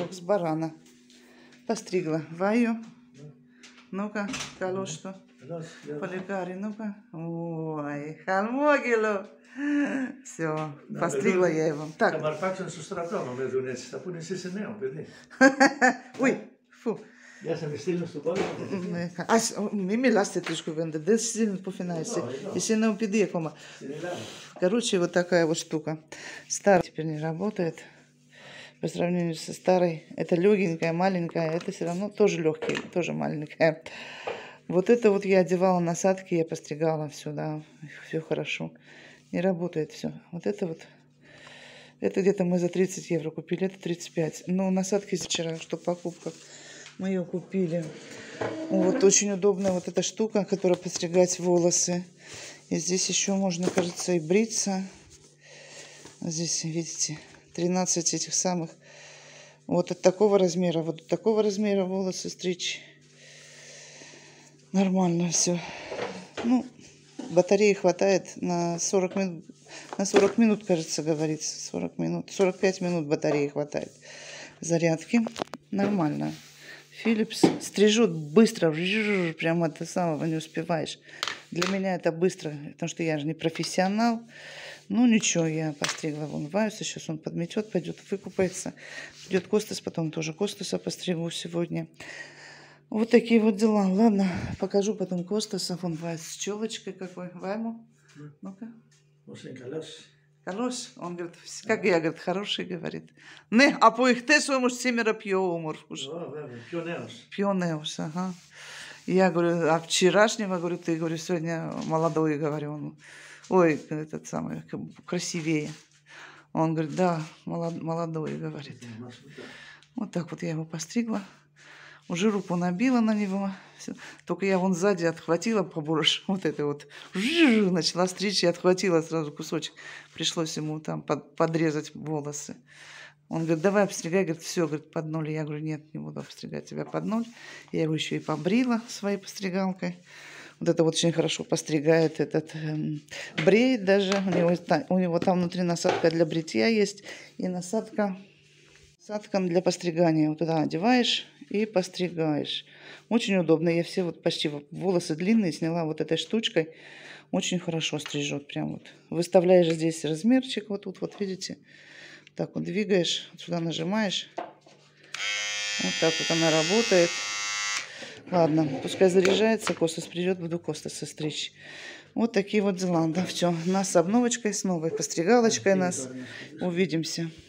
как с барана. Постригла Ваю. Ну-ка, Калош, что? Поликари, ну-ка. Ой, Халмогило. Все, постригла я его. Так. Ой, фу. Мими ласте тышку венде, да сильно пофинайся. Если не упиди, кома. Короче, вот такая вот штука. Старая теперь не работает. По сравнению со старой. Это легенькая, маленькая. Это все равно тоже легкая, тоже маленькая. Вот это вот я одевала насадки, я постригала все, да. Все хорошо. Не работает все. Вот это вот. Это где-то мы за 30 евро купили. Это 35. Но насадки вчера, что покупка. Мы ее купили. Вот очень удобная вот эта штука, которая постригать волосы. И здесь еще можно, кажется, и бриться. Здесь, видите, 13 этих самых. Вот от такого размера, вот от такого размера волосы стричь. Нормально все. Ну, батареи хватает на 40 минут. На 40 минут, кажется, говорится. 40 минут. 45 минут батареи хватает. Зарядки. Нормально. Philips стрижет быстро, прямо это самого не успеваешь. Для меня это быстро, потому что я же не профессионал. Ну ничего, я постригла вон Ваюса, сейчас он подметет, пойдет выкупается. Придет Костас, потом тоже Костаса постригу сегодня. Вот такие вот дела. Ладно, покажу потом Костаса. Вон Вайс с челочкой какой. Вайму? Ну-ка. Καλός, он говорит, как я, говорит, хороший, говорит. Не, а по их тесту может семеро пьёморфуш. Пьёнеус, ага. Я говорю, а вчерашнего, говорю, ты, говорю, сегодня молодой, говорю, он, ой, этот самый, красивее. Он говорит, да, молодой, говорит. Вот так вот я его постригла. Уже руку набила на него. Все. Только я вон сзади отхватила побольше. Вот это вот. Начала стричь и отхватила сразу кусочек. Пришлось ему там подрезать волосы. Он говорит, давай обстригай. Говорит, все, говорит, под ноль. Я говорю, нет, не буду обстригать тебя под ноль. Я его еще и побрила своей постригалкой. Вот это вот очень хорошо постригает этот бреет даже. У него там внутри насадка для бритья есть. И насадка для постригания. Вот туда одеваешь и постригаешь. Очень удобно. Я все вот почти волосы длинные сняла вот этой штучкой. Очень хорошо стрижет. Прям вот. Выставляешь здесь размерчик. Вот тут вот видите. Так вот двигаешь. Сюда нажимаешь. Вот так вот она работает. Ладно. Пускай заряжается. Костас придет. Буду Костаса стричь. Вот такие вот дела. Да, все. Нас с обновочкой, с новой постригалочкой нас. Увидимся.